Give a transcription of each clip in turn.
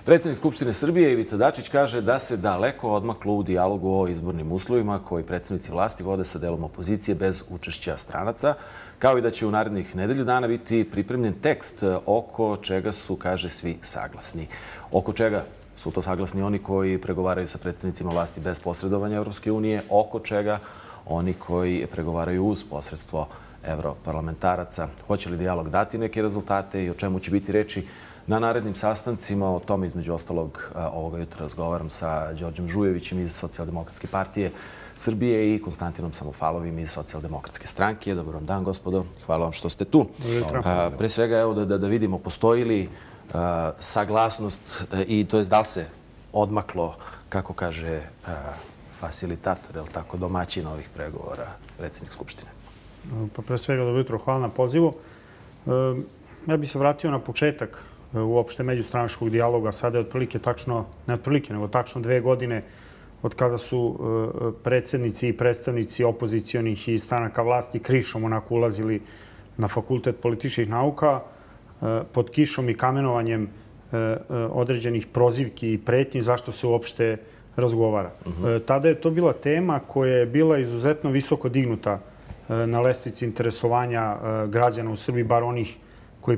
Predsjednik Skupštine Srbije Ivica Dačić kaže da se daleko odmaklo u dijalogu o izbornim uslovima koji predstavnici vlasti vode sa delom opozicije bez učešća stranaca, kao i da će u narednih nedelju dana biti pripremljen tekst oko čega su, kaže, svi saglasni. Oko čega su to saglasni oni koji pregovaraju sa predstavnicima vlasti bez posredovanja Evropske unije, oko čega oni koji pregovaraju uz posredstvo evroparlamentaraca. Hoće li dijalog dati neke rezultate i o čemu će biti reči na narednim sastancima? O tome, između ostalog, ovoga jutra razgovaram sa Đorđem Žujevićem iz Socijaldemokratske partije Srbije i Konstantinom Samofalovim iz Socijaldemokratske stranke. Dobar vam dan, gospodo. Hvala vam što ste tu. Pre svega, evo da vidimo, postoji li saglasnost i to je da li se odmaklo, kako kaže fasilitator, je li tako, domaćin ovih pregovora, predsjednik Skupštine? Pa pre svega, dobro jutro, hvala na pozivu. Ja bih se vratio na početak uopšte međustranačkog dijaloga. Sada je otprilike tačno, ne otprilike, nego tačno 2 godine od kada su predsjednici i predstavnici opozicionih i stranaka vlasti krišom onako ulazili na Fakultet političkih nauka pod kišom i kamenovanjem određenih prozivki i pretnji zašto se uopšte razgovara. Tada je to bila tema koja je bila izuzetno visoko dignuta na lestvici interesovanja građana u Srbiji, bar onih koji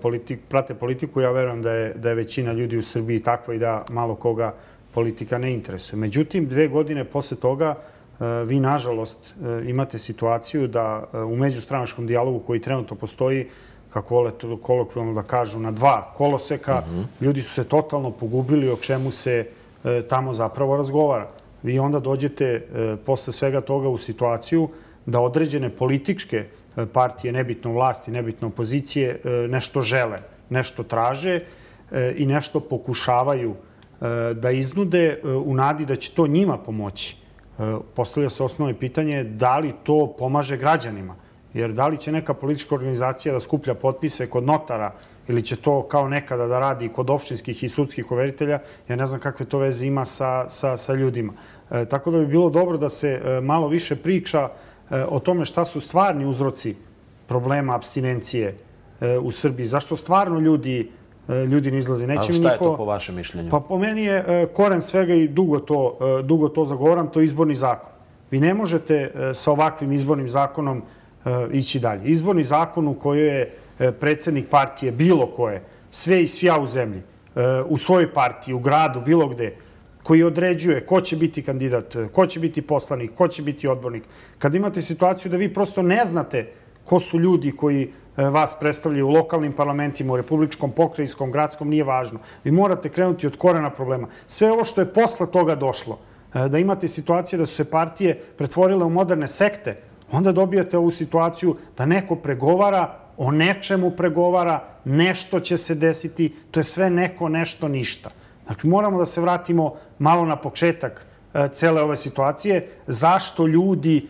prate politiku. Ja verujem da je većina ljudi u Srbiji takva i da malo koga politika ne interesuje. Međutim, 2 godine posle toga vi, nažalost, imate situaciju da u međustranačkom dijalogu koji trenutno postoji, kako vole to kolokvijalno da kažu, na 2 koloseka, ljudi su se totalno pogubili o čemu se tamo zapravo razgovara. Vi onda dođete posle svega toga u situaciju da određene političke partije, nebitno vlasti, nebitno opozicije, nešto žele, nešto traže i nešto pokušavaju da iznude u nadi da će to njima pomoći. Postavlja se osnovno pitanje da li to pomaže građanima. Jer da li će neka politička organizacija da skuplja potpise kod notara ili će to kao nekada da radi kod opštinskih i sudskih overitelja, ja ne znam kakve to veze ima sa ljudima. Tako da bi bilo dobro da se malo više priča o tome šta su stvarni uzroci problema apstinencije u Srbiji. Zašto stvarno ljudi ne izlaze? A šta je to po vašem mišljenju? Pa po meni je koren svega i dugo to zagovaram, to je izborni zakon. Vi ne možete sa ovakvim izbornim zakonom ići dalje. Izborni zakon u kojoj je predsjednik partije, bilo koje, sve i svja u zemlji, u svojoj partiji, u gradu, bilo gde, koji određuje ko će biti kandidat, ko će biti poslanik, ko će biti odbornik. Kad imate situaciju da vi prosto ne znate ko su ljudi koji vas predstavljaju u lokalnim parlamentima, u republičkom, pokrajinskom, gradskom, nije važno. Vi morate krenuti od korena problema. Sve ovo što je posle toga došlo, da imate situacije da su se partije pretvorile u moderne sekte, onda dobijate ovu situaciju da neko pregovara, o nečemu pregovara, nešto će se desiti, to je sve neko, nešto, ništa. Dakle, moramo da se vratimo malo na početak cele ove situacije. Zašto ljudi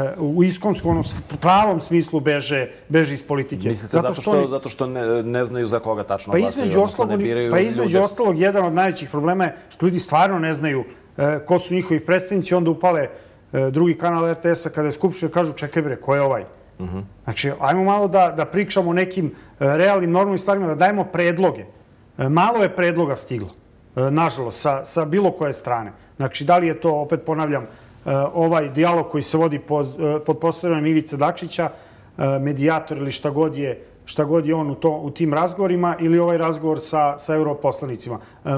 u iskonskom, pravom smislu beže iz politike? Mislite zato što ne znaju za koga tačno glasaju, odnosno ne biraju ljude? Pa između ostalog, jedan od najvećih problema je što ljudi stvarno ne znaju ko su njihovi predstavnici, onda upale drugi kanal RTS-a kada je Skupština, kažu čekaj bre, ko je ovaj? Znači, ajmo malo da pričamo o nekim realnim, normalnim stvarima, da dajemo predloge. Malo je predloga stiglo, nažalost, sa bilo koje strane. Znači, da li je to, opet ponavljam, ovaj dijalog koji se vodi pod posredovanjem Ivice Dačića, medijator ili šta god je on u tim razgovorima, ili ovaj razgovor sa europoslanicima.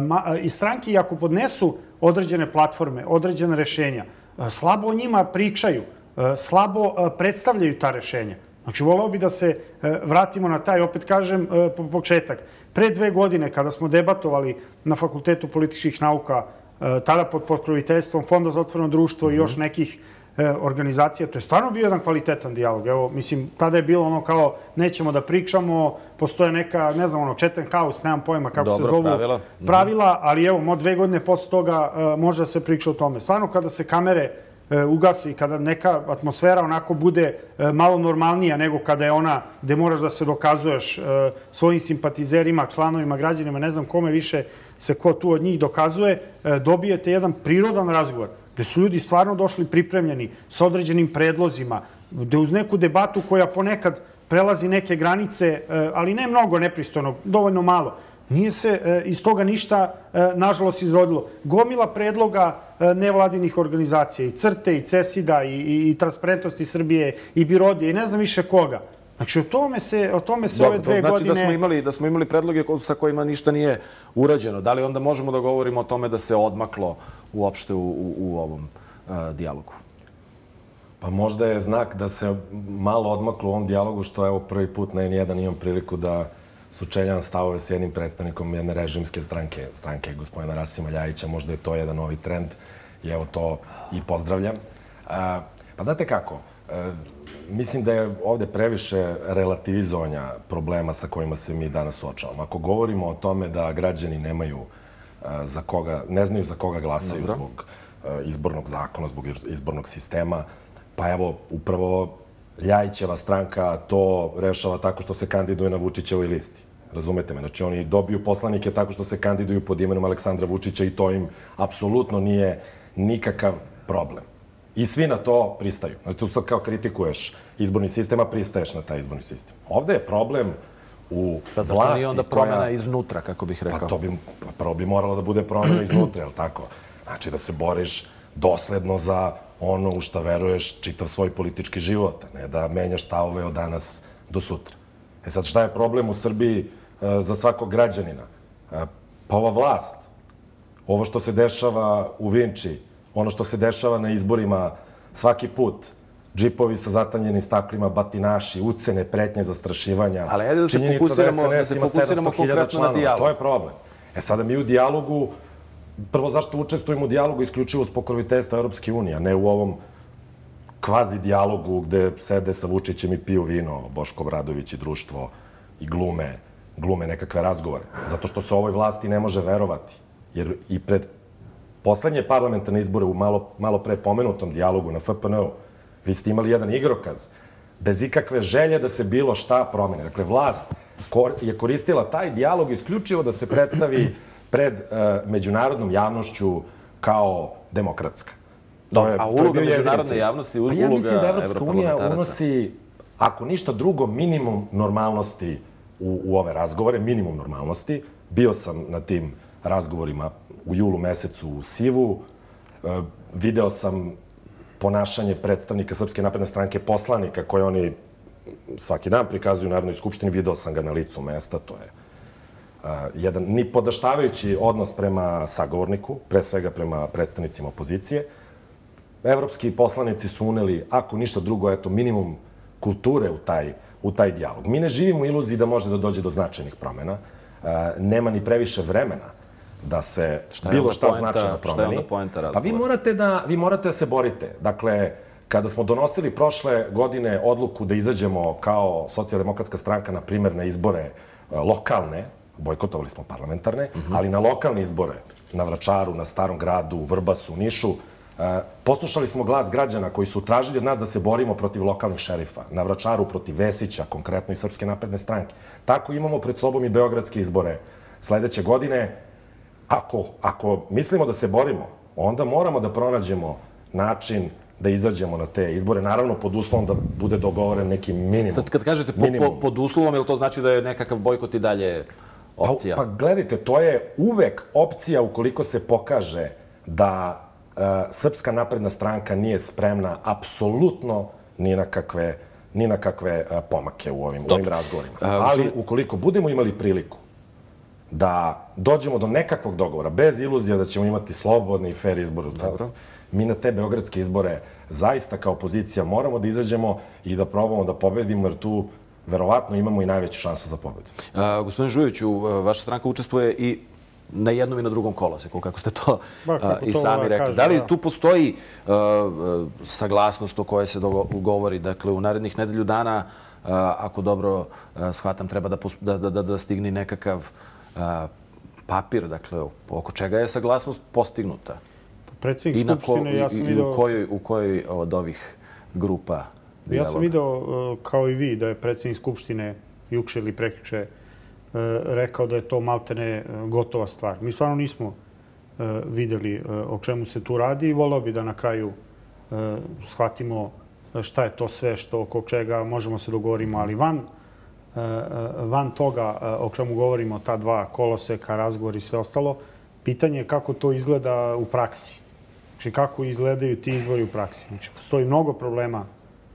I stranke, ako podnesu određene platforme, određene rešenja, slabo o njima pričaju, slabo predstavljaju ta rešenja. Znači, voleo bi da se vratimo na taj, opet kažem, početak. Pre 2 godine, kada smo debatovali na Fakultetu političkih nauka, tada pod pokroviteljstvom Fonda za otvoreno društvo i još nekih organizacija, to je stvarno bio jedan kvalitetan dijalog. Evo, mislim, tada je bilo ono kao, nećemo da pričamo, postoje neka, ne znam, Chatham House, nemam pojma kako se zovu pravila, ali evo, 2 godine posle toga može da se priča o tome. Stvarno, kada se kamere ugasi i kada neka atmosfera onako bude malo normalnija nego kada je ona gde moraš da se dokazuješ svojim simpatizerima, članovima, građanima, ne znam kome više se ko tu od njih dokazuje, dobijete jedan prirodan razgovor gde su ljudi stvarno došli pripremljeni sa određenim predlozima, gde uz neku debatu koja ponekad prelazi neke granice, ali ne mnogo nepristojno, dovoljno malo, Nije se iz toga ništa, nažalost, izrodilo. Gomila predloga nevladinih organizacija, i CRTE, i CESID-a, i Transparentnosti Srbije, i Birodije, i ne znam više koga. Znači, o tome se ove 2 godine... Znači da smo imali predloge sa kojima ništa nije urađeno. Da li onda možemo da govorimo o tome da se odmaklo uopšte u ovom dijalogu? Pa možda je znak da se malo odmaklo u ovom dijalogu, što evo prvi put na N1 imam priliku da sučeljavam stavove s jednim predstavnikom jedne režimske stranke gospodina Rasima Ljajića. Možda je to jedan novi trend i evo to i pozdravljam. Pa znate kako, mislim da je ovde previše relativizovanja problema sa kojima se mi danas suočavamo. Ako govorimo o tome da građani ne znaju za koga glasaju zbog izbornog zakona, zbog izbornog sistema, pa evo, upravo Ljajićeva stranka to rešava tako što se kandiduje na Vučićevoj listi. Razumete me? Znači, oni dobiju poslanike tako što se kandiduju pod imenom Aleksandra Vučića i to im apsolutno nije nikakav problem. I svi na to pristaju. Znači, tu sad kao kritikuješ izborni sistem, a pristaješ na taj izborni sistem. Ovde je problem u vlasti koja... Pa nije onda promjena iznutra, kako bih rekao? Pa prvo bi moralo da bude promjena iznutra, je li tako? Znači, da se boriš dosledno za ono u šta veruješ čitav svoj politički život, a ne da menjaš stavove od danas do sutra. E sad, šta je problem u Srbiji za svakog građanina? Pa ova vlast, ovo što se dešava u Vinči, ono što se dešava na izborima svaki put, džipovi sa zatanjenim staklima, batinaši, ucene, pretnje, zastrašivanja. Ali ajde da se fokusiramo konkretno na dijalog. To je problem. E sada mi u dijalogu, prvo zašto učestvujemo u dijalogu isključivo s pokroviteljstva Europske unije, a ne u ovom kvazi dijalogu gde sede sa Vučićem i piju vino, Boško Obradović i društvo i glume nekakve razgovore. Zato što se ovoj vlasti ne može verovati. Jer i pred poslednje parlamentarne izbore u malo pre pomenutom dijalogu na FPN-u vi ste imali jedan igrokaz bez ikakve želje da se bilo šta promene. Dakle, vlast je koristila taj dijalog isključivo da se predstavi pred međunarodnom javnošću kao demokratska. A uloga međunarodne javnosti, uloga evroparlamentaraca? Ja mislim da Evropska unija unosi, ako ništa drugo, minimum normalnosti u ove razgovore, minimum normalnosti. Bio sam na tim razgovorima u julu mesecu u Sivu. Video sam ponašanje predstavnika Srpske napredne stranke, poslanika koje oni svaki dan prikazuju u Narodnoj skupštini. Video sam ga na licu mesta. To je jedan nipodaštavajući odnos prema sagovorniku, pre svega prema predstavnicima opozicije. Evropski poslanici su uneli, ako ništa drugo, eto, minimum kulture u taj dijalog. Mi ne živimo u iluziji da može da dođe do značajnih promjena. Nema ni previše vremena da se bilo šta značajno promeni. Šta je onda poenta razgovora? Pa vi morate da se borite. Dakle, kada smo donosili prošle godine odluku da izađemo kao socijaldemokratska stranka, na primjer, na izbore lokalne, bojkotovali smo parlamentarne, ali na lokalne izbore, na Vračaru, na Starom gradu, u Vrbasu, u Nišu, poslušali smo glas građana koji su tražili od nas da se borimo protiv lokalnih šerifa. Na Vračaru protiv Vesića, konkretno i Srpske napredne stranke. Tako imamo pred sobom i beogradske izbore sledeće godine. Ako mislimo da se borimo, onda moramo da pronađemo način da izađemo na te izbore. Naravno, pod uslovom da bude dogovoren neki minimum. Sad, kad kažete pod uslovom, je li to znači da je nekakav bojkot i dalje opcija? Pa gledajte, to je uvek opcija ukoliko se pokaže da Srpska napredna stranka nije spremna apsolutno ni na kakve pomake u ovim razgovorima. Ali ukoliko budemo imali priliku da dođemo do nekakvog dogovora, bez iluzija da ćemo imati slobodne i fair izbore u celosti, mi na te beogradske izbore zaista kao opozicija moramo da izađemo i da probamo da pobedimo, jer tu verovatno imamo i najveću šansu za pobedu. Gospodine Žujoviću, vaša stranka učestvuje i na jednom i na drugom koloseku, kako ste to i sami rekli. Da li tu postoji saglasnost o kojoj se govori? Dakle, u narednih nedelju dana, ako dobro shvatam, treba da stigne nekakav papir, dakle, oko čega je saglasnost postignuta? Predsjednik Skupštine, ja sam vidio... I u kojoj od ovih grupa dijaloga? Ja sam vidio, kao i vi, da je predsjednik Skupštine juče ili prekjuče rekao da je to maltene gotova stvar. Mi stvarno nismo videli o čemu se tu radi i voleo bi da na kraju shvatimo šta je to sve oko čega možemo se dogovorimo, ali van van toga o čemu govorimo, ta dva koloseka, razgovor i sve ostalo, pitanje je kako to izgleda u praksi. Znači, kako izgledaju ti izbori u praksi. Znači, postoji mnogo problema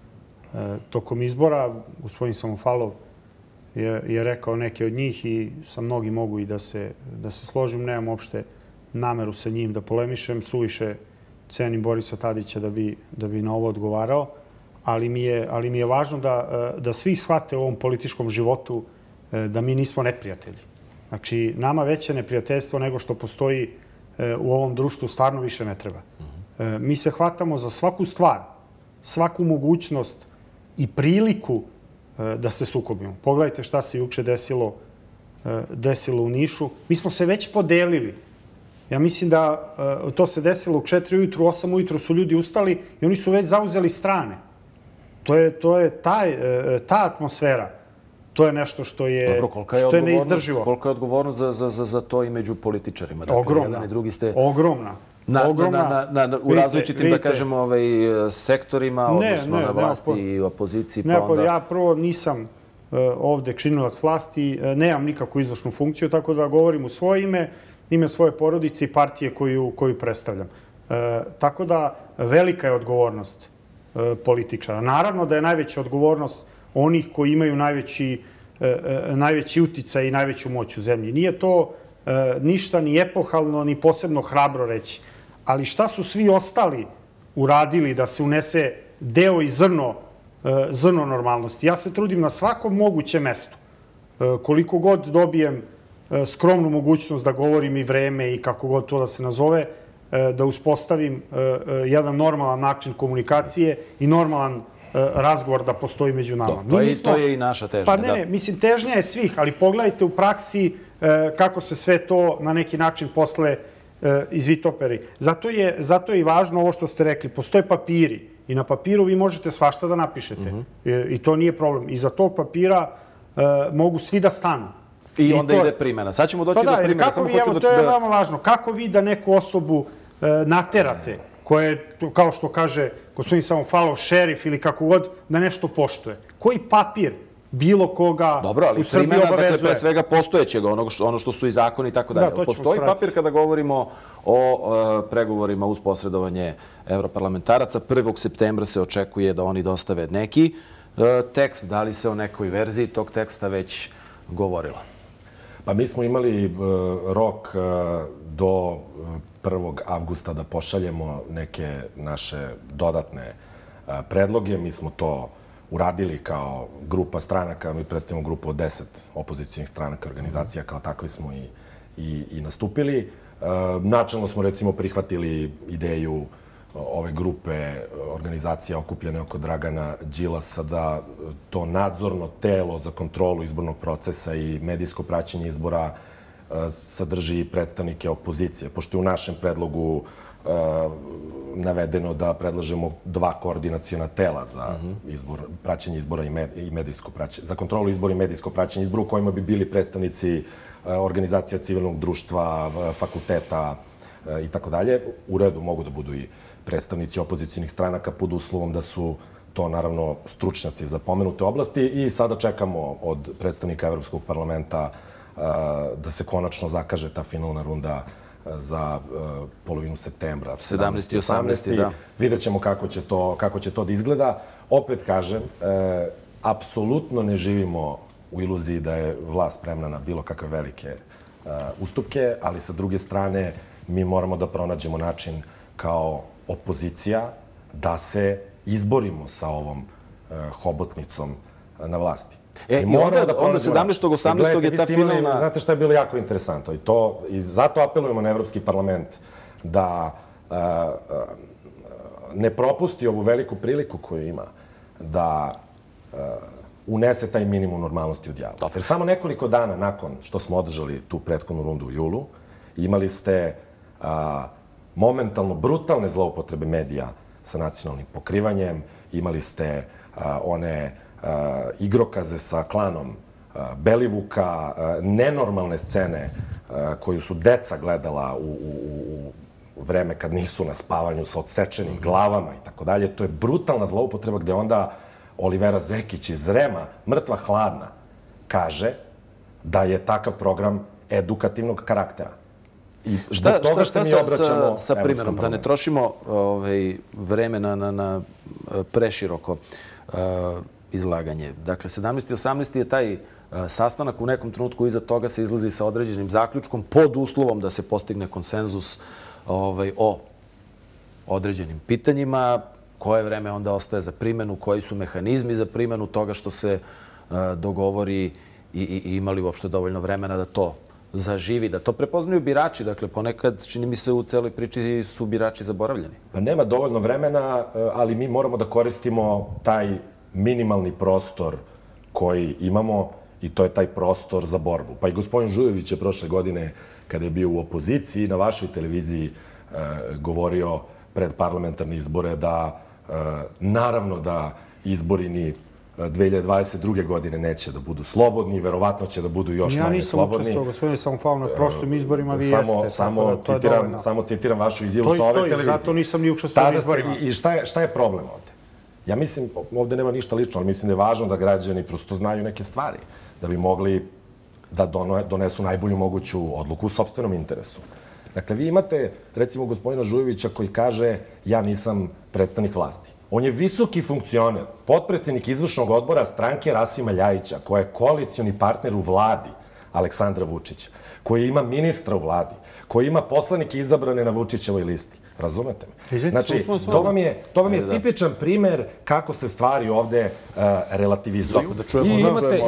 tokom izbora. Gospodin Samofalov je rekao neke od njih i sa mnogi mogu i da se složim. Nemam uopšte nameru sa njim da polemišem. Suviše cenim Borisa Tadića da bi na ovo odgovarao. Ali mi je važno da svi shvate u ovom političkom životu da mi nismo neprijatelji. Znači, nama veće neprijateljstvo nego što postoji u ovom društvu stvarno više ne treba. Mi se hvatamo za svaku stvar, svaku mogućnost i priliku da se sukobimo. Pogledajte šta se juče desilo u Nišu. Mi smo se već podelili. Ja mislim da to se desilo u 4 ujutru, 8 ujutru su ljudi ustali i oni su već zauzeli strane. To je ta atmosfera. To je nešto što je neizdrživo. Koliko je odgovornost za to i među političarima? Ogromna. Jedan i drugi ste ogromna. U različitim, da kažemo, sektorima, odnosno na vlasti i opoziciji. Ja prvo nisam ovde činilac vlasti, nemam nikakvu izvršnu funkciju, tako da govorim u svoje ime svoje porodice i partije koju predstavljam. Tako da velika je odgovornost političara. Naravno da je najveća odgovornost onih koji imaju najveći uticaj i najveću moć u zemlji. Nije to ništa ni epohalno, ni posebno hrabro reći. Ali šta su svi ostali uradili da se unese deo i zrno normalnosti? Ja se trudim na svakom mogućem mestu. Koliko god dobijem skromnu mogućnost da govorim i vreme i kako god to da se nazove, da uspostavim jedan normalan način komunikacije i normalan razgovor da postoji među nama. To je i naša težnja. Pa ne, mislim, težnja je svih, ali pogledajte u praksi kako se sve to na neki način posle izvitoperi. Zato je i važno ovo što ste rekli. Postoje papiri i na papiru vi možete svašta da napišete. I to nije problem. Iza tog papira mogu svi da stanu. I onda ide primjena. Sad ćemo doći do primjena. To je veoma važno. Kako vi da neku osobu naterate, koja je, kao što kaže gospodin Samofalov, šerif ili kako god, da nešto poštuje? Koji papir bilo koga u Srbiji obavezuje? Dobro, ali primjena, pre svega postojećeg, ono što su i zakoni i tako dalje. Postoji papir kada govorimo o pregovorima uz posredovanje evroparlamentaraca. 1. septembra se očekuje da oni dostave neki tekst. Da li se o nekoj verziji tog teksta već govorilo? Pa mi smo imali rok do 1. avgusta da pošaljemo neke naše dodatne predloge. Mi smo to uradili kao grupa stranaka. Mi predstavljamo grupu od 10 opozicijalnih stranaka, organizacija, kao takvi smo i nastupili. Načelno smo, recimo, prihvatili ideju ove grupe organizacija okupljene oko Dragana Đilasa da to nadzorno telo za kontrolu izbornog procesa i medijsko praćenje izbora sadrži predstavnike opozicije. Pošto je u našem predlogu navedeno da predlažemo 2 koordinaciona tela za praćenje izbora i medijsko praćenje, za kontrolu izbora i medijsko praćenje izbora, u kojima bi bili predstavnici organizacija civilnog društva, fakulteta i tako dalje. U redu mogu da budu i predstavnici opozicijnih stranaka pod uslovom da su to, naravno, stručnjaci za pomenute oblasti. I sada čekamo od predstavnika Evropskog parlamenta da se konačno zakaže ta finalna runda za polovinu septembra. 17. i 18. da. Vidjet ćemo kako će to da izgleda. Opet kažem, apsolutno ne živimo u iluziji da je vlast spremna na bilo kakve velike ustupke, ali sa druge strane mi moramo da pronađemo način kao opozicija da se izborimo sa ovom hobotnicom na vlasti. I onda 17. 18. je ta finalna... Znate šta je bilo jako interesantno i zato apelujemo na Evropski parlament da ne propusti ovu veliku priliku koju ima da unese taj minimum normalnosti u dijalog. Jer samo nekoliko dana nakon što smo održali tu prethodnu rundu u julu, imali ste momentalno brutalne zloupotrebe medija sa nacionalnim pokrivanjem, imali ste one igrokaze sa klanom Belivuka, nenormalne scene koju su deca gledala u vreme kad nisu na spavanju sa odsečenim glavama i tako dalje. To je brutalna zloupotreba gde onda Olivera Zekić iz REM-a, mrtva hladna, kaže da je takav program edukativnog karaktera. Šta sa primjerom? Da ne trošimo vreme na preširoko izlaganje. Dakle, 17. i 18. je taj sastanak, u nekom trenutku iza toga se izlazi sa određenim zaključkom pod uslovom da se postigne konsenzus o određenim pitanjima, koje vreme onda ostaje za primjenu, koji su mehanizmi za primjenu toga što se dogovori i imali uopšte dovoljno vremena da to zaživi, da to prepoznaju birači. Dakle, ponekad, čini mi se, u celoj priči su birači zaboravljeni. Pa nema dovoljno vremena, ali mi moramo da koristimo taj minimalni prostor koji imamo i to je taj prostor za borbu. Pa i gospodin Žujović je prošle godine, kada je bio u opoziciji, na vašoj televiziji govorio pred parlamentarne izbore da naravno da izbori ni 2022. godine neće da budu slobodni, verovatno će da budu još manje slobodni. Ja nisam učestvovao, gospodine Samofalov, na prošlim izborima vi jeste. Samo citiram vašu izjavu sa ove televizije. Zato nisam ni učestvovao u izborima. I šta je problem ovde? Ja mislim, ovde nema ništa lično, ali mislim da je važno da građani prosto znaju neke stvari, da bi mogli da donesu najbolju moguću odluku u sopstvenom interesu. Dakle, vi imate, recimo, gospodina Žujovića koji kaže ja nisam predstavnik vlasti. On je visoki funkcioner, potpredsednik izvršnog odbora stranke Rasima Ljajića, koja je koalicioni partner u vladi Aleksandra Vučića, koji ima ministra u vladi, koji ima poslanike izabrane na Vučićevoj listi. Razumete me? Znači, to vam je tipičan primer kako se stvari ovde relativizuju. I imate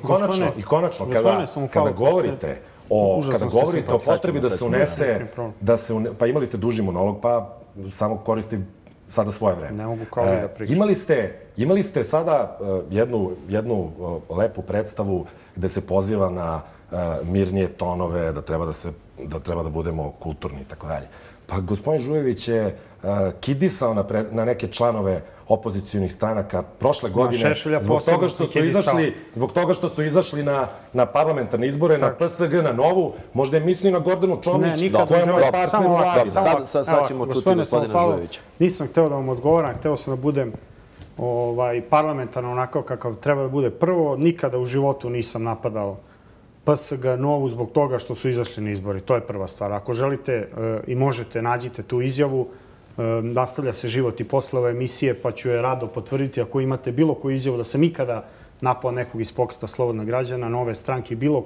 i konačno kada govorite o potrebi da se unese, pa imali ste duži monolog, pa samo koristim sada svoje vreme. Ne mogu kao da pričam. Imali ste sada jednu lepu predstavu gde se poziva na mirnije tonove, da treba da budemo kulturni i tako dalje. Pa gospodin Žujović je kidisao na neke članove opozicijonih stranaka prošle godine zbog toga što su izašli na parlamentarne izbore, na PSG, na Novu, možda je mislio na Gordanu Čomić, koja je moj partner u vladi. Sad ćemo čuti gospodina Žujovića. Nisam hteo da vam odgovoram, hteo sam da budem parlamentarno onako kakav treba da bude. Prvo, nikada u životu nisam napadao PSG, Novu, zbog toga što su izašli na izbori. To je prva stvar. Ako želite i možete, nađite tu izjavu. Nastavlja se život i posle ove emisije, pa ću je rado potvrditi. Ako imate bilo koju izjavu da sam ikada napao nekog iz Pokreta slobodnog građana, Nove stranke, bilo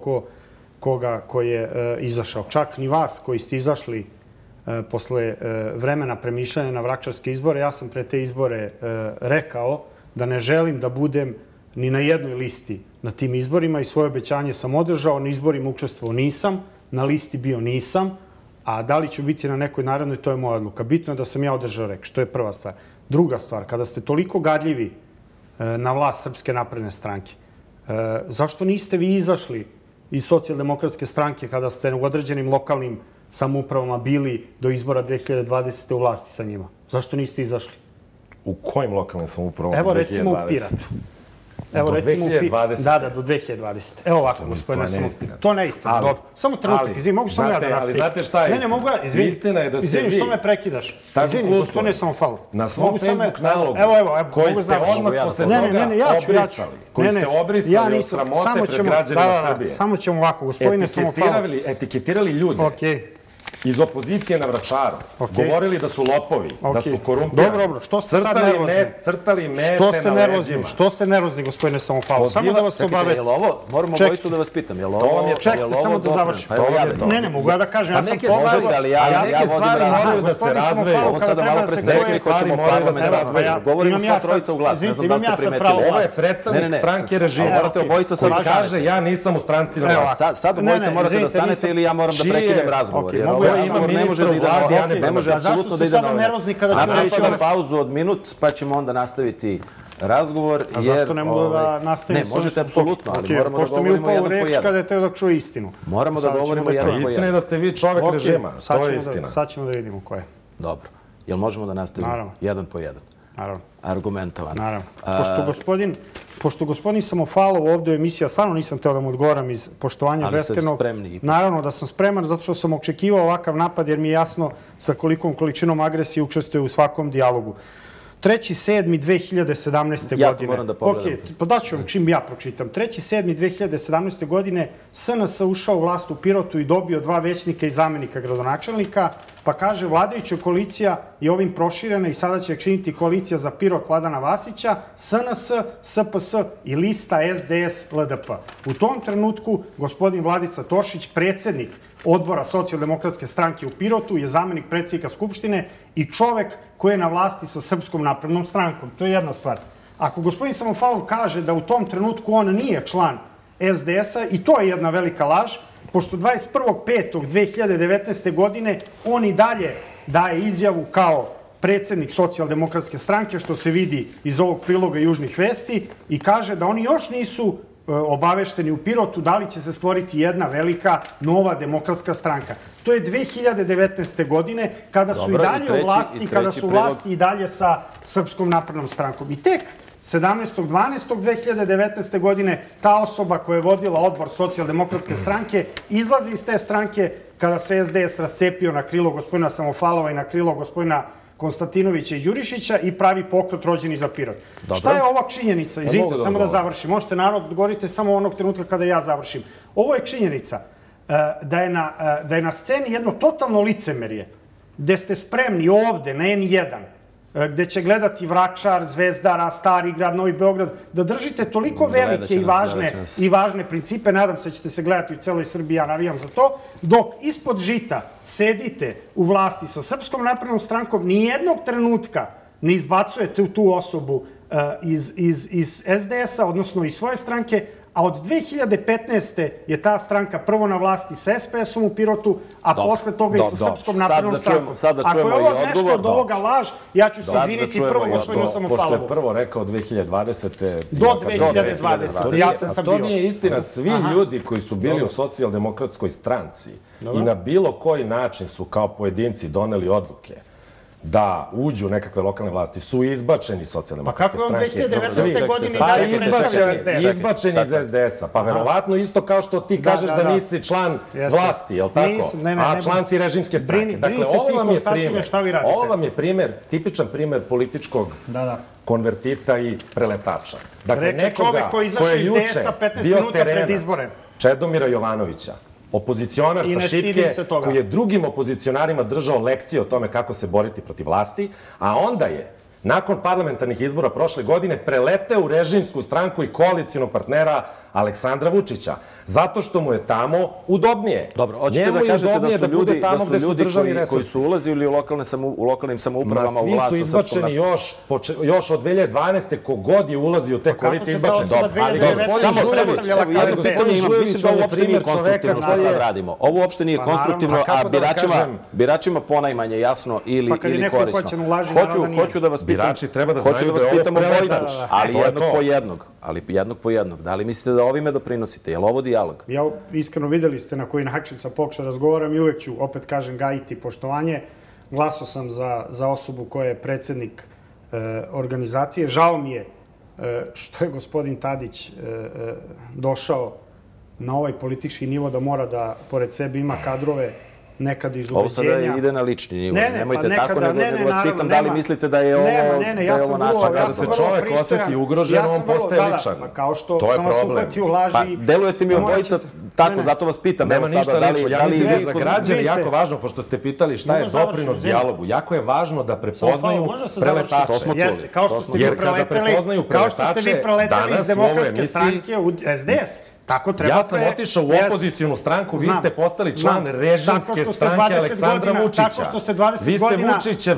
koga ko je izašao. Čak ni vas koji ste izašli posle vremena premišljanja na Vračarske izbore, ja sam pre te izbore rekao da ne želim da budem ni na jednoj listi na tim izborima i svoje obećanje sam održao. Na izborima učestvovao nisam, na listi bio nisam, a da li ću biti na nekoj narednoj, to je moja odluka. Bitno je da sam ja održao reč, što je prva stvar. Druga stvar, kada ste toliko gadljivi na vlast Srpske napredne stranke, zašto niste vi izašli iz Socijaldemokratske stranke kada ste u određenim lokalnim samoupravama bili do izbora 2020. u vlasti sa njima? Zašto niste izašli? U kojim lokalnim samoupravama? Evo recimo u Piratu. Do 2020. Da, do 2020. Evo ovako, gospodine Samofalov. To ne istina. Dobro. Samo trenutak, izvini, mogu samo ja da nastavim. Ali znate šta je istina? Ne, mogu ja, izvini. Istina je da ste vi... Izvini, što me prekidaš? Izvini, gospodine Samofalov. Na svom Facebook nalogu, koji ste odmah posle toga obrisali, koji ste obrisali od sramote pred građanima Srbije. Samo ćemo ovako, gospodine Samofalov. Etiketirali ljude iz opozicije na Vračaru, govorili da su lopovi, da su korumpirani. Dobro, što ste sad nervozni? Crtali mete na leđima. Što ste nervozni, gospodine Samofalov? Samo da vas obavestim. Moramo obojicu da vas pitam. Čekajte, samo da završim. Ne, mogu ja da kažem. Ja sam možete, ali ja stvari moraju da se razveju. Ovo sada malo prestekli ko ćemo parlamentarno. Govorimo sva trojica u glas, ne znam da ste primetili. Ovo je predstavnik stranke režima. Morate obojica sad koji kaže ja nisam u stranci na vlasti. Sad obojica morate da stanete ili ja moram da prekinem razgovor. Ne može da ide na ovdje, ne može apsolutno da ide na ovdje. Napravit ćemo pauzu od minut, pa ćemo onda nastaviti razgovor. A zašto ne mogu da nastavim? Ne, možete apsolutno, ali moramo da govorimo jedan po jedan. Pošto mi upao reč kada je teo da čuje istinu. Moramo da govorimo jedan po jedan. Istina je da ste vi čovek režima, to je istina. Sad ćemo da vidimo ko je. Dobro. Jel možemo da nastavimo jedan po jedan? Naravno. Argumentovano. Naravno. Pošto gospodin Samofalov ovdje u emisiji, ja stvarno nisam teo da mu odgovoram iz poštovanja beskrajnog. Ali ste spremni. Naravno da sam spreman, zato što sam očekivao ovakav napad, jer mi je jasno sa kolikom količinom agresije učestvuje u svakom dijalogu. 3.7.2017. godine. Ja to moram da pogledam. Pa daću vam čim ja pročitam. 3.7.2017. godine SNS ušao u vlast u Pirotu i dobio 2 većnika i zamenika gradonačelnika, pa kaže vladajuća koalicija je ovim proširena i sada će činiti koalicija za Pirot Vladana Vasića, SNS, SPS i lista SDS LDP. U tom trenutku gospodin Vladica Tošić, predsjednik Odbora socijaldemokratske stranke u Pirotu, je zamenik predsjednika Skupštine i čovek koji je na vlasti sa Srpskom naprednom strankom. To je jedna stvar. Ako gospodin Samofalov kaže da u tom trenutku on nije član SDS-a, i to je jedna velika laž, pošto 21.5.2019. godine on i dalje daje izjavu kao predsjednik socijaldemokratske stranke, što se vidi iz ovog priloga Južnih vesti, i kaže da oni još nisu obavešteni u Pirotu da li će se stvoriti jedna velika nova demokratska stranka. To je 2019. godine, kada su i dalje u vlasti, kada su vlasti i dalje sa Srpskom naprednom strankom. I tek 17.12.2019. godine ta osoba koja je vodila odbor socijaldemokratske stranke izlazi iz te stranke kada se SDS rascepio na krilo gospodina Samofalova i na krilo gospodina Konstantinovića i Đurišića i pravi pokret Rođeni za Pirot. Šta je ova činjenica? Izvinite, samo da završim. Možete narod, govorite samo onog trenutka kada ja završim. Ovo je činjenica da je na sceni jedno totalno licemerje, gde ste spremni ovde, na N1, gde će gledati Vračar, Zvezdara, Stari grad, Novi Beograd, da držite toliko velike i važne principe, nadam se da ćete se gledati u celoj Srbiji, ja navijam za to, dok ispod žita sedite u vlasti sa Srpskom naprednom strankom, nijednog trenutka ne izbacujete tu osobu iz SDS-a, odnosno iz svoje stranke, a od 2015. je ta stranka prvo na vlasti sa SPS-om u Pirotu, a posle toga i sa Srpskom naprednom strankom. Ako je ovo nešto od ovoga laž, ja ću se izviniti prvo gospodinu Samofalovu. Pošto je prvo rekao 2020. Do 2020. Ja sam bio. To nije istina. Svi ljudi koji su bili u socijaldemokratskoj stranci i na bilo koji način su kao pojedinci doneli odluke da uđu u nekakve lokalne vlasti, su izbačeni socijaldemokratske stranke. Pa kako je on 2019. godine dalje predstavljao SDS? Izbačeni iz SDS-a. Pa verovatno isto kao što ti kažeš da nisi član vlasti, je li tako? A član si režimske stranke. Dakle, ovo vam je primjer, tipičan primjer političkog konvertita i preletača. Dakle, nekoga ko je juče bio terenac Čedomira Jovanovića, opozicionar sa Šipke, koji je drugim opozicionarima držao lekcije o tome kako se boriti protiv vlasti, a onda je, nakon parlamentarnih izbora prošle godine, preleteo u režimsku stranku i koalicijonog partnera Aleksandra Vučića. Zato što mu je tamo udobnije. Dobro, hoćete da kažete da su ljudi koji su ulazili u lokalnim samoupravama u vlast sa Srpskom naprednom? Još od 2012. kogod je ulazio u te koalicije izbačen. Ali mislim da ovo uopšte nije konstruktivno što sad radimo. Ovo uopšte nije konstruktivno, a biračima ponajmanje jasno ili korisno. Hoću da vas pitam obojicu, ali jednog po jednog. Da li mislite da ovime doprinosite? Je li ovo dijalog? Ja iskreno videli ste na koji način sam pokušao razgovaram i uvek ću, opet kažem, gajiti poštovanje. Glasao sam za osobu koja je predsjednik organizacije. Žao mi je što je gospodin Tadić došao na ovaj politički nivo da mora da pored sebe ima kadrove nekada iz ubeđenja. Ovo sada ide na lični nivo. Nemojte tako, nego vas pitam da li mislite da je ovo način. Kada se čovek osjeti ugrožen, on postaje ličan. To je problem. Delujete mi obojica tako, zato vas pitam. Nema ništa lično. Ja mislim da je za građane jako važno, pošto ste pitali šta je doprinos dijalogu, jako je važno da prepoznaju preletače. To smo čuli. Jer kada prepoznaju preletače, danas u ovoj emisiji... Ja sam otišao u opozicijonu stranku, vi ste postali član režimske stranke Aleksandra Vučića. Vi ste Vučićev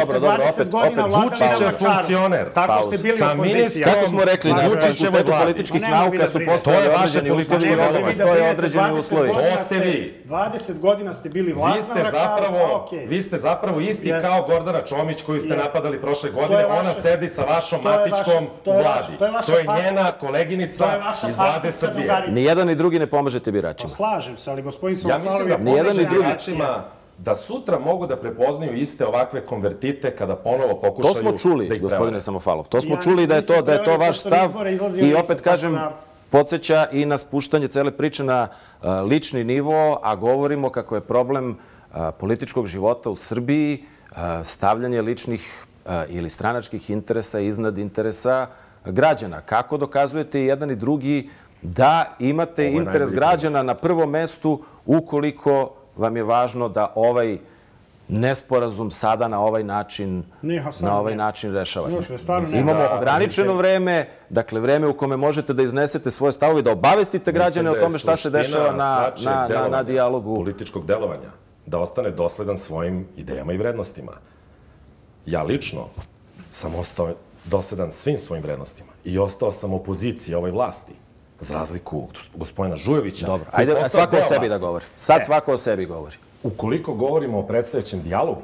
Vučićev funkcioner. Sa ministrom Vučićeve političkih nauka su postali određeni uslovi i ovdje postoje određeni uslovi. To ste vi. 20 godina ste bili vlast na Vračaru. Vi ste zapravo isti kao Gordana Čomić koju ste napadali prošle godine. Ona sedi sa vašom matičkom u vladi. To je njena koleginica iz vlade Srbije. Ni jedan ni drugi ne pomažete biračima. Slažem se, ali gospodin Samofalov je pomaže biračima da sutra mogu da prepoznaju iste ovakve konvertite kada ponovo pokušaju da ih prevare. To smo čuli, gospodine Samofalov. To smo čuli da je to vaš stav i opet kažem, podsjeća i na spuštanje cele priče na lični nivo, a govorimo kako je problem političkog života u Srbiji stavljanje ličnih ili stranačkih interesa iznad interesa građana. Kako dokazujete jedan i drugi da imate interes građana na prvom mestu ukoliko vam je važno da ovaj nesporazum sada na ovaj način rešavate? Imamo ograničeno vreme, dakle vreme u kome možete da iznesete svoje stavove, da obavestite građane o tome šta se dešava na dijalogu. Političkog delovanja, da ostane dosledan svojim idejama i vrednostima. Ja lično sam ostao dosledan svim svojim vrednostima i ostao sam opozicija ovoj vlasti. Za razliku od gospodina Žujovića. Dobro, ajde svako o sebi da govori. Sad svako o sebi govori. Ukoliko govorimo o predstojećem dijalogu,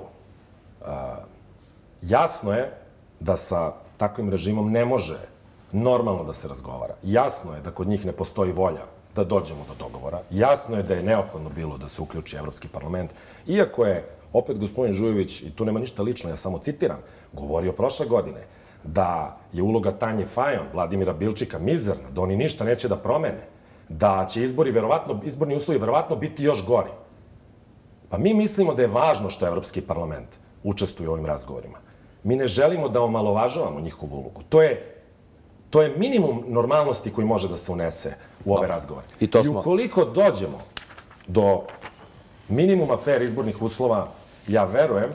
jasno je da sa takvim režimom ne može normalno da se razgovara. Jasno je da kod njih ne postoji volja da dođemo do dogovora. Jasno je da je neophodno bilo da se uključi Evropski parlament. Iako je, opet gospodin Žujović, i tu nema ništa lično, ja samo citiram, govorio prošle godine da je uloga Tanje Fajon, Vladimira Bilčika mizerna, da oni ništa neće da promene, da će izborni uslovi verovatno biti još gori. Pa mi mislimo da je važno što Evropski parlament učestvuje u ovim razgovorima. Mi ne želimo da omalovažavamo njihovu ulogu. To je minimum normalnosti koji može da se unese u ove razgovore. I ukoliko dođemo do minimuma fair izbornih uslova, ja verujem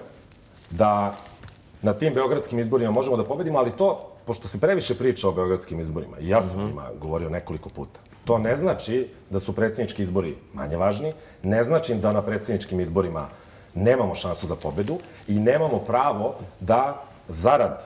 da na tim beogradskim izborima možemo da pobedimo, ali to, pošto se previše priča o beogradskim izborima, i ja sam o njima govorio nekoliko puta, to ne znači da su predsjednički izbori manje važni, ne znači da na predsjedničkim izborima nemamo šansu za pobedu i nemamo pravo da zarad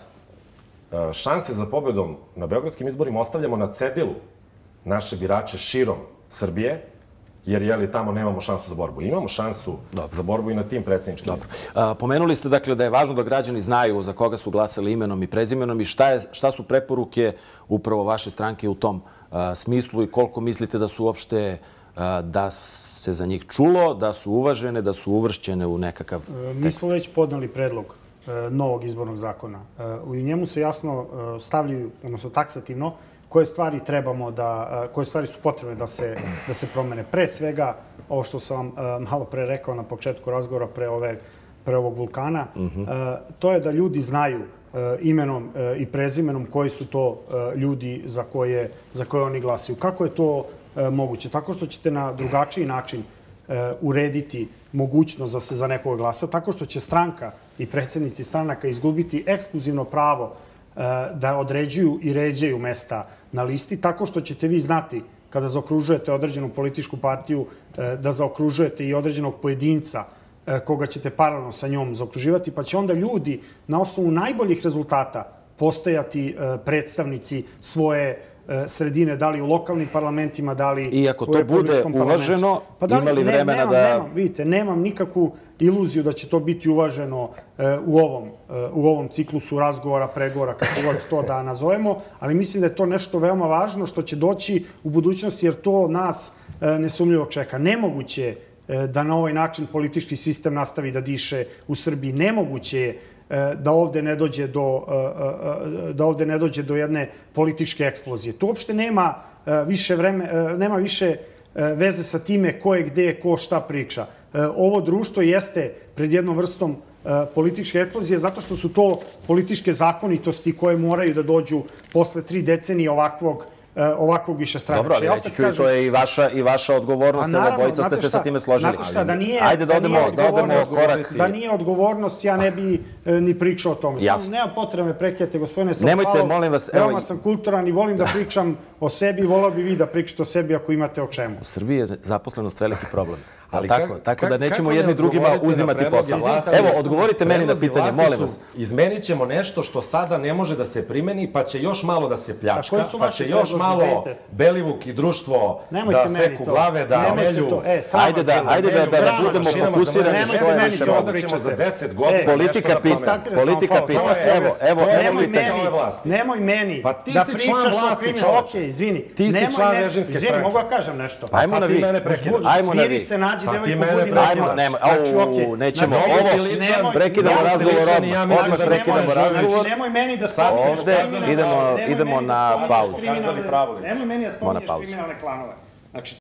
šanse za pobedom na beogradskim izborima ostavljamo na cedilu naše birače širom Srbije, jer tamo nemamo šansu za borbu. Imamo šansu za borbu i na tim predsjedničkim izborima. Pomenuli ste dakle da je važno da građani znaju za koga su glasali imenom i prezimenom i šta su preporuke upravo vaše stranke u tom smislu i koliko mislite da su uopšte, da se za njih čulo, da su uvažene, da su uvršćene u nekakav tekst? Mi smo već podneli predlog novog izbornog zakona. U njemu se jasno stavljaju, odnosno taksativno, koje stvari koje stvari su potrebne da se promene. Pre svega, ovo što sam vam malo pre rekao na početku razgovora pre ovog vulkana, to je da ljudi znaju imenom i prezimenom koji su to ljudi za koje oni glasaju. Kako je to moguće? Tako što ćete na drugačiji način urediti mogućnost da se za nekoga glasa, tako što će stranka i predsjednici stranaka izgubiti ekskluzivno pravo da određuju i ređaju mesta na listi, tako što ćete vi znati kada zaokružujete određenu političku partiju da zaokružujete i određenog pojedinca koga ćete paralelno sa njom zaokruživati, pa će onda ljudi na osnovu najboljih rezultata postajati predstavnici svoje sredine, da li u lokalnim parlamentima, da li i ako to bude uvaženo, imali vremena da... Vidite, nemam nikakvu iluziju da će to biti uvaženo u ovom ciklusu razgovora, pregovora, kako god to da nazovemo, ali mislim da je to nešto veoma važno što će doći u budućnosti, jer to nas nesumnjivo čeka. Nemoguće je da na ovaj način politički sistem nastavi da diše u Srbiji. Nemoguće je da ovde ne dođe do jedne političke eksplozije. To uopšte nema više veze sa time ko je gde, ko šta priča. Ovo društvo jeste pred jednom vrstom političke eksplozije zato što su to političke zakonitosti koje moraju da dođu posle 3 decenije ovakvog višestranačja. Dobro, ali reći ću i to je i vaša odgovornost, evo bojica ste se sa time složili. Ajde da odemo korak. Da nije odgovornost, ja ne bi ni pričao o tome. Samo nema potrebe me prekidate, gospodine Samofalov. Nemojte, molim vas. Veoma sam kulturan i volim da pričam o sebi, volao bi vi da pričate o sebi ako imate o čemu. U Srbiji je zaposlenost veliki problem. Tako da nećemo jedni drugima uzimati posao. Evo, odgovorite meni na pitanje, molim vas. Izmenit ćemo nešto što sada ne može da se primeni, pa će još malo da se pljačka, pa će još malo Belivuk i društvo da seku glave, da melju. Ajde da budemo fokusirani što je više moguće. Politika pita. Evo pitanje. Nemoj meni da pričaš o kriminalu. Okej, izvini. Ti si član režimske stranke. Izvini, mogu da kažem nešto. Ajmo na vi. Smiri se, nađi devojku, budi normalan. Nećemo. Prekidamo razgovor. Nemoj meni da spominješ idemo na pauzu. Nemoj meni da spominješ kriminalne klanove.